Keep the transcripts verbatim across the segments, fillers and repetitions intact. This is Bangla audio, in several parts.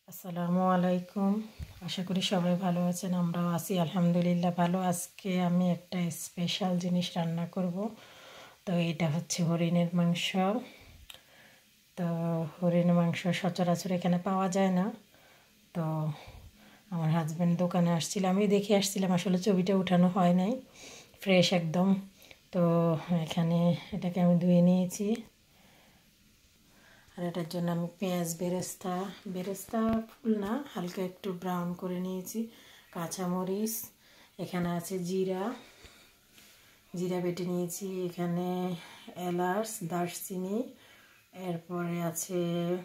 আসসালামু আলাইকুম। আশা করি সবাই ভালো আছেন, আমরাও আছি আলহামদুলিল্লাহ ভালো। আজকে আমি একটা স্পেশাল জিনিস রান্না করব। তো এটা হচ্ছে হরিণের মাংস। তো হরিণের মাংস সচরাচর এখানে পাওয়া যায় না। তো আমার হাজব্যান্ড দোকানে আসছিল, আমি দেখে আসছিলাম, আসলে ছবিটা উঠানো হয় নাই, ফ্রেশ একদম। তো এখানে এটাকে আমি ধুয়ে নিয়েছি। আর এটার জন্য আমি পেঁয়াজ বেরেস্তা বেরেস্তা ফুল না, হালকা একটু ব্রাউন করে নিয়েছি। কাঁচামরিচ, এখানে আছে জিরা জিরা বেটে নিয়েছি। এখানে এলাচ, দারচিনি, এরপরে আছে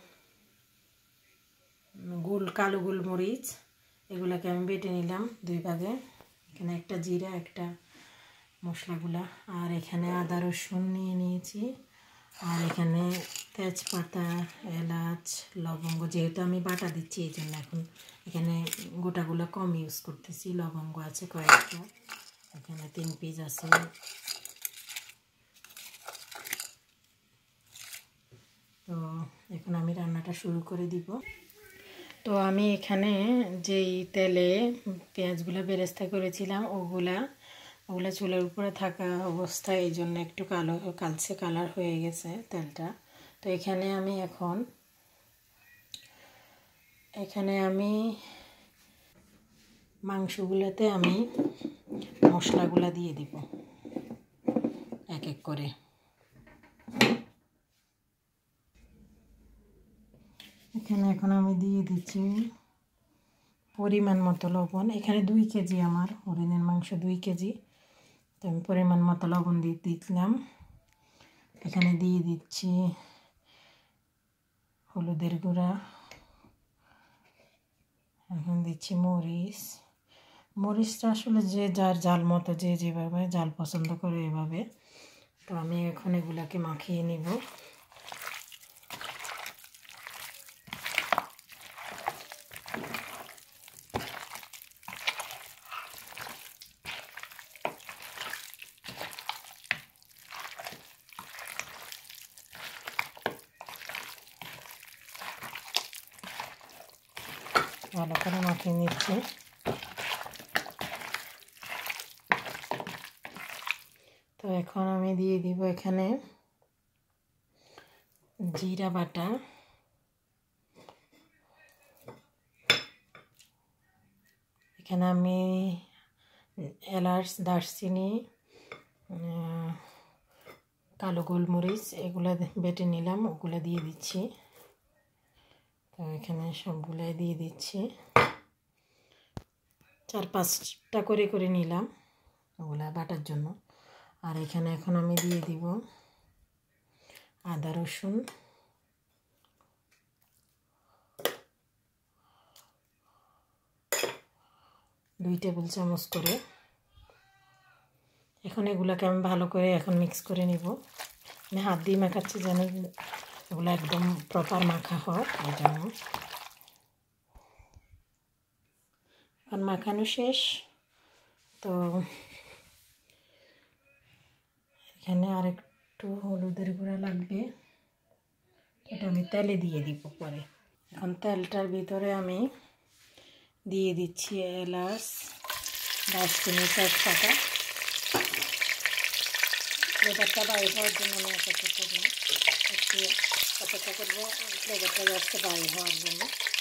গোল কালো গোলমরিচ, এগুলোকে আমি বেটে নিলাম দুই ভাগে। এখানে একটা জিরা, একটা মশলাগুলা। আর এখানে আদা রসুন নিয়ে নিয়েছি। আর এখানে তেজপাতা, এলাচ, লবঙ্গ, যেহেতু আমি বাটা দিচ্ছি এই জন্য এখন এখানে গোটাগুলো কম ইউজ করতেছি। লবঙ্গ আছে কয়েকটা, এখানে তিন পিস আছে। তো এখন আমি রান্নাটা শুরু করে দিব। তো আমি এখানে যেই তেলে পেঁয়াজগুলো বেরেস্তা করেছিলাম ওগুলা ওগুলো চুলের উপরে থাকা অবস্থায় এই জন্য একটু কালো কালচে কালার হয়ে গেছে তেলটা। তো এখানে আমি এখন এখানে আমি মাংসগুলোতে আমি মশলাগুলো দিয়ে দিব এক এক করে। এখানে এখন আমি দিয়ে দিচ্ছি পরিমাণ মতো লবণ। এখানে দুই কেজি আমার হরিণের মাংস, দুই কেজি। তো আমি পরিমাণ মতো লবণ দিয়ে দিলাম। এখানে দিয়ে দিচ্ছি হলুদের গুঁড়া, এখন দিচ্ছি মরিচ। মরিচটা আসলে যে যার জাল মতো, যে যেভাবে জাল পছন্দ করে এভাবে। তো আমি এখন এগুলাকে মাখিয়ে নিব। ভালো করে মাখিয়ে নিচ্ছি। তো এখন আমি দিয়ে দিব এখানে জিরা বাটা, এখানে আমি এলাচ, দারচিনি, কালো গোলমরিচ এগুলো বেটে নিলাম, ওগুলো দিয়ে দিচ্ছি। তো এখানে সবগুলাই দিয়ে দিচ্ছি, চার পাঁচটা করে করে নিলাম ওগুলা বাটার জন্য। আর এখানে এখন আমি দিয়ে দিব আদা রসুন, দুই টেবিল চামচ করে। এখন এগুলোকে আমি ভালো করে এখন মিক্স করে নিব। আমি হাত দিয়ে মাখাচ্ছি যেন এগুলো একদম প্রপার মাখা হয়, এই জন্য। এখন মাখানো শেষ। তো এখানে আর একটু হলুদের গুঁড়া লাগবে, এটা আমি তেলে দিয়ে দিব পরে। এখন তেলটার ভিতরে আমি দিয়ে দিচ্ছি এলাচ, দারচিনি, তেজপাতা। ফ্লেভারটা বাইরে হওয়ার জন্য আমি অপেক্ষা করবো, একটু অপেক্ষা করবো ফ্লেভারটা যাচ্ছে বাইরে হওয়ার জন্য।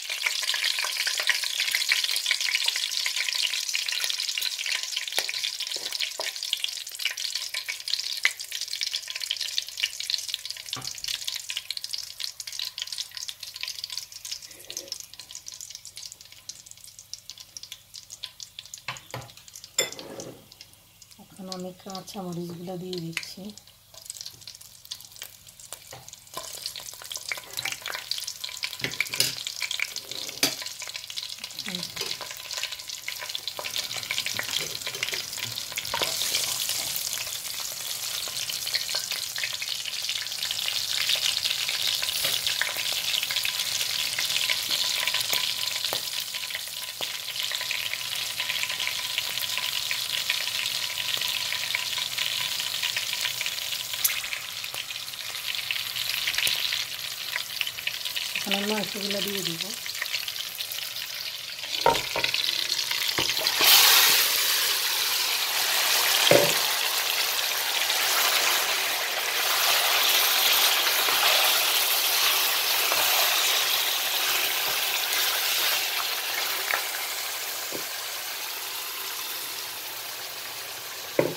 এখন আমি কাঁচা মরিচগুলো দিয়ে দিচ্ছি। এখন আমি মাংসগুলো দিয়ে দিব।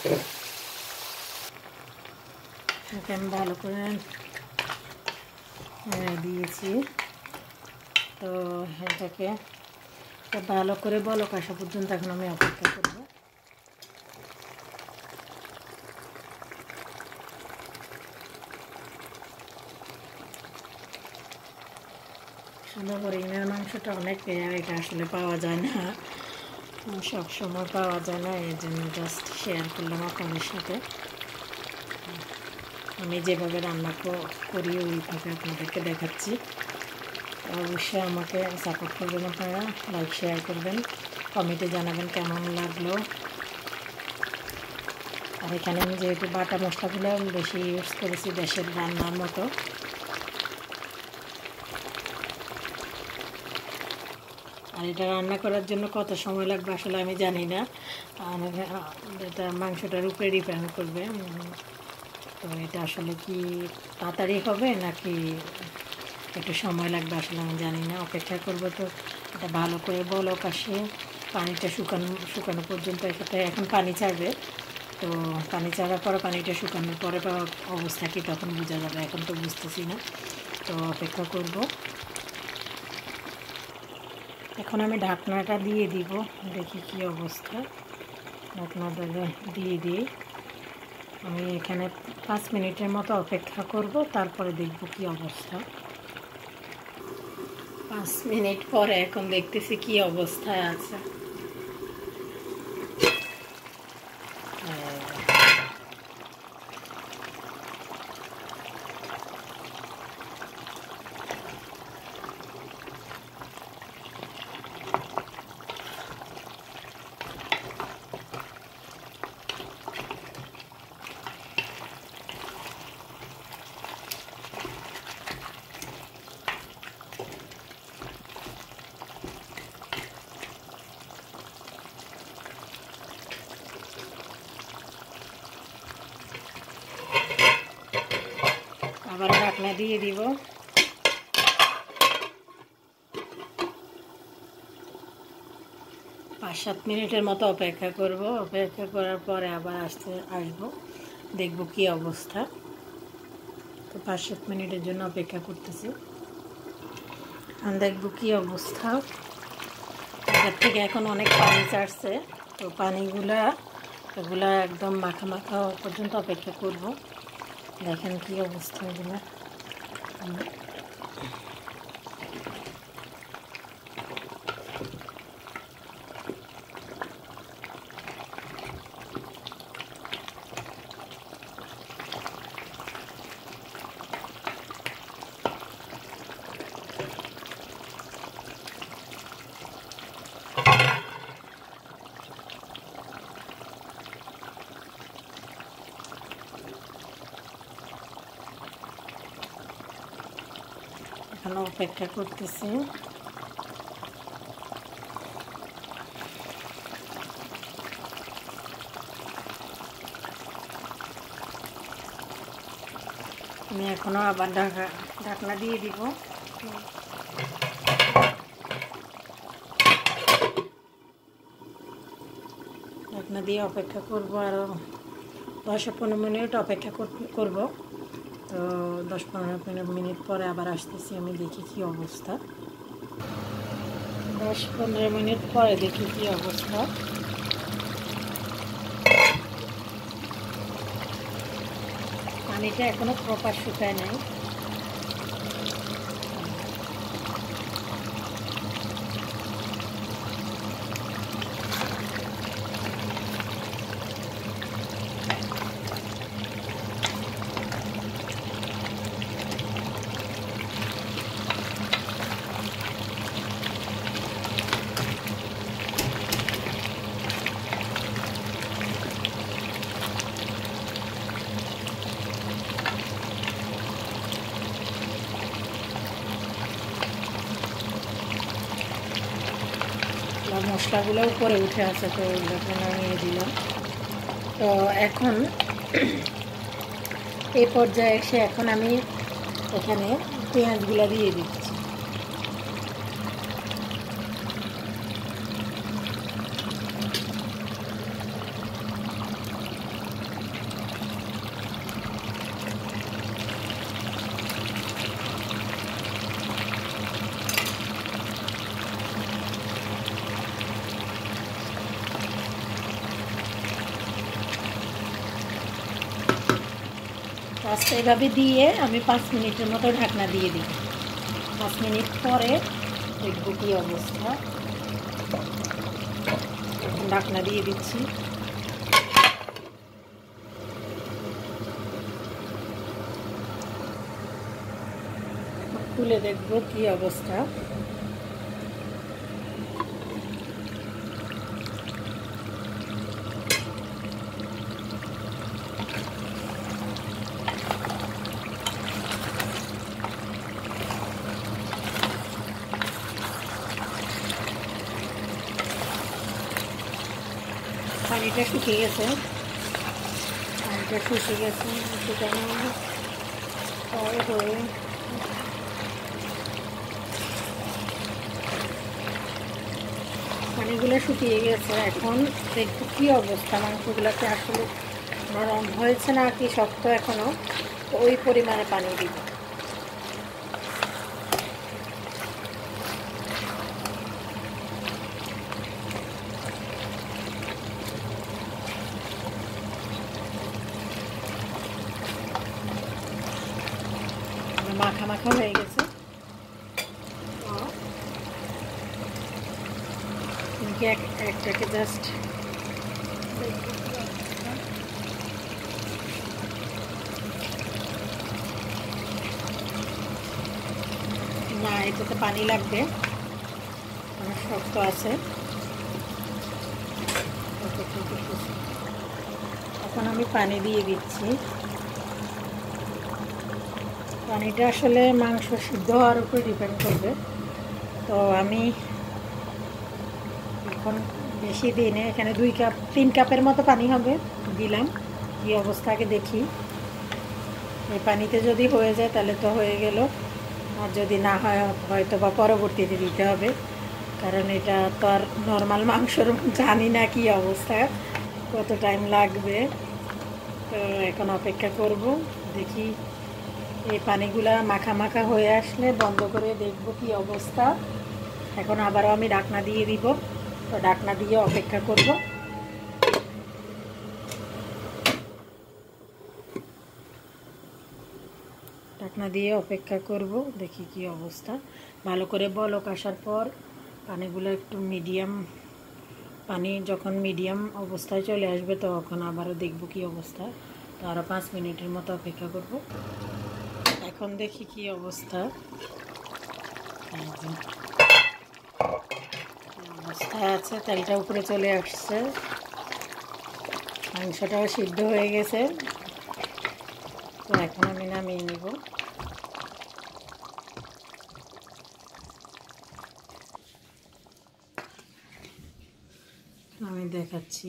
এটাকে আমি ভালো করে দিয়েছি। তো এটাকে ভালো করে বলক আসা পর্যন্ত এখন আমি অপেক্ষা করব। আসলে হরিণের মাংসটা অনেক রেয়ার, এটা আসলে পাওয়া যায় না, সব সময় পাওয়া যায় না, এই জন্য জাস্ট শেয়ার করলাম আপনাদের সাথে। আমি যেভাবে রান্না করি ওইভাবে আপনাদেরকে দেখাচ্ছি। অবশ্যই আমাকে সাপোর্ট করবেন, আপনারা লাইক শেয়ার করবেন, কমেন্টে জানাবেন কেমন লাগলো। আর এখানে আমি যেহেতু বাটা মশলাগুলো বেশি ইউজ করেছি দেশের রান্নার মতো, আর এটা রান্না করার জন্য কত সময় লাগবে আসলে আমি জানি না, আর এটা মাংসটার উপরে ডিপেন্ড করবে। তো এটা আসলে কি তাড়াতাড়ি হবে নাকি একটু সময় লাগবে আসলে আমি জানি না, অপেক্ষা করব। তো এটা ভালো করে বলক আসে, পানিটা শুকানো শুকানো পর্যন্ত এটা এখন পানি ছাড়বে। তো পানি ছাড়ার পরে পানিটা শুকানোর পরে বা অবস্থা কি তখন বোঝা যাবে, এখন তো বুঝতেছি না। তো অপেক্ষা করব। এখন আমি ঢাকনাটা দিয়ে দিব, দেখি কি অবস্থা। ঢাকনাটা দিয়ে দিই, আমি এখানে পাঁচ মিনিটের মতো অপেক্ষা করব, তারপরে দেখব কি অবস্থা। পাঁচ মিনিট পরে এখন দেখতেছি কি অবস্থায় আছে। আবার ঢাকনা দিয়ে দিব। পাঁচ সাত মিনিটের মতো অপেক্ষা করব, অপেক্ষা করার পরে আবার আসতে আসবো, দেখব কি অবস্থা। তো পাঁচ সাত মিনিটের জন্য অপেক্ষা করতেছি, দেখব কি অবস্থা। এটার থেকে এখন অনেক পানি ছাড়ছে, তো পানিগুলা এগুলা একদম মাখা মাখা পর্যন্ত অপেক্ষা করব। দেখেন কি অবস্থা এগুলো। এখন অপেক্ষা করতেছি। আমি এখনো আবার ঢাকা ঢাকনা দিয়ে দিব। ঢাকনা দিয়ে অপেক্ষা করব, আরও দশ পনেরো মিনিট অপেক্ষা করব। তো দশ পনেরো মিনিট পরে আবার আসতেছি, আমি দেখি কি অবস্থা। দশ পনেরো মিনিট পরে দেখি কি অবস্থা। পানিটা এখনো প্রপার শুকায় নাই। মশলাগুলো উপরে উঠে আসে, তো ওগুলোকে নামিয়ে দিলাম। তো এখন এই পর্যায়ে এসে এখন আমি এখানে পেঁয়াজগুলো দিয়ে দিচ্ছি। জাস্ট এইভাবে দিয়ে আমি পাঁচ মিনিটের মতো ঢাকনা দিয়ে দিই। পাঁচ মিনিট পরে দেখব কী অবস্থা। এখন ঢাকনা দিয়ে দিচ্ছি। খুলে দেখব কী অবস্থা। পানিটা শুকিয়ে গেছে, পানিটা শুকিয়ে গেছে শুকানো হয়ে পানিগুলো শুকিয়ে গেছে। এখন দেখব কী অবস্থা, মাংসগুলোতে আসলে নরম হয়েছে না কি শক্ত এখনও, তো ওই পরিমাণে পানি দিব। মাখা মাখা হয়ে গেছে, একটাকে জাস্ট না, এটাতে পানি লাগবে, অনেক শক্ত আছে। এখন আমি পানি দিয়ে দিচ্ছি। পানিটা আসলে মাংস সিদ্ধ হওয়ার উপর ডিপেন্ড করবে। তো আমি এখন বেশি দিনে এখানে দুই কাপ তিন কাপের মতো পানি হবে দিলাম। এই অবস্থাকে দেখি, এই পানিতে যদি হয়ে যায় তাহলে তো হয়ে গেল, আর যদি না হয় হয়তো বা পরবর্তীতে দিতে হবে, কারণ এটা তো আর নর্মাল মাংসর জানি না কি অবস্থা, কত টাইম লাগবে। তো এখন অপেক্ষা করব, দেখি এই পানিগুলা মাখা মাখা হয়ে আসলে বন্ধ করে দেখব কি অবস্থা। এখন আবারও আমি ঢাকনা দিয়ে দিব, তো ঢাকনা দিয়ে অপেক্ষা করব। ঢাকনা দিয়ে অপেক্ষা করব, দেখি কি অবস্থা। ভালো করে বলক আসার পর পানিগুলো একটু মিডিয়াম, পানি যখন মিডিয়াম অবস্থায় চলে আসবে তখন আবারও দেখব কি অবস্থা। তো আরও পাঁচ মিনিটের মতো অপেক্ষা করব। এখন দেখি কি অবস্থা। অবস্থায় আছে, তেলটা উপরে চলে আসছে, মাংসটাও সিদ্ধ হয়ে গেছে। তো এখন আমি নামিয়ে নিব। আমি দেখাচ্ছি।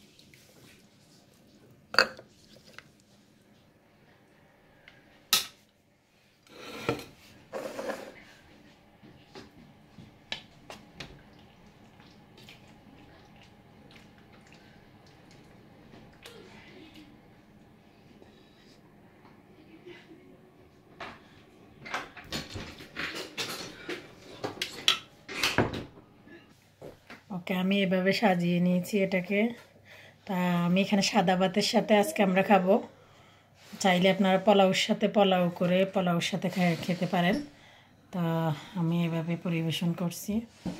ওকে, আমি এভাবে সাজিয়ে নিয়েছি এটাকে। তা আমি এখানে সাদা ভাতের সাথে আজকে আমরা খাবো। চাইলে আপনারা পোলাওর সাথে পোলাও করে পোলাওর সাথে খেতে পারেন। তা আমি এভাবে পরিবেশন করছি।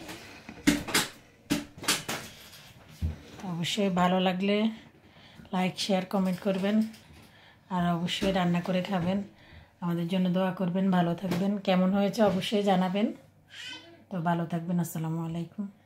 অবশ্যই ভালো লাগলে লাইক শেয়ার কমেন্ট করবেন, আর অবশ্যই রান্না করে খাবেন। আমাদের জন্য দোয়া করবেন। ভালো থাকবেন। কেমন হয়েছে অবশ্যই জানাবেন। তো ভালো থাকবেন। আসসালামু আলাইকুম।